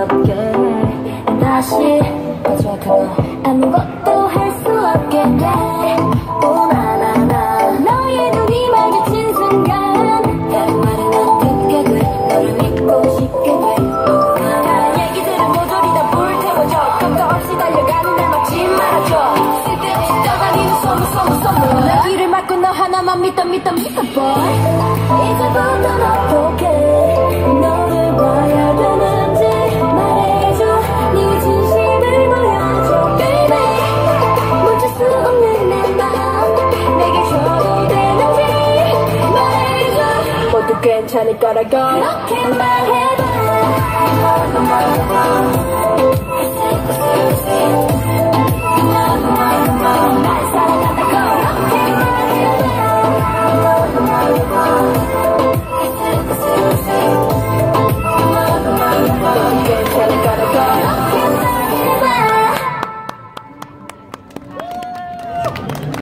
없게 다시 거절하고 아무것도 할 수 없게 돼. 오나나나 너의 눈이 마주친 순간 다른 말은 안 듣게 돼. 너를 믿고 싶게 돼. 오나나 얘기들은 모조리 다 불태워져. 겁도 없이 달려가는 날 막지 말아줘. 쓸데없이 떠다니는 소문 내 귀를 막고 너 하나만 믿어 boy. 이제부터 어떻게 너를 봐야 되는지 말해줘. 네 진심을 보여줘 baby. 멈출 수 없는 내 마음 내게 줘도 되는지 말해줘. 모두 괜찮을 거라고 그렇게 말해.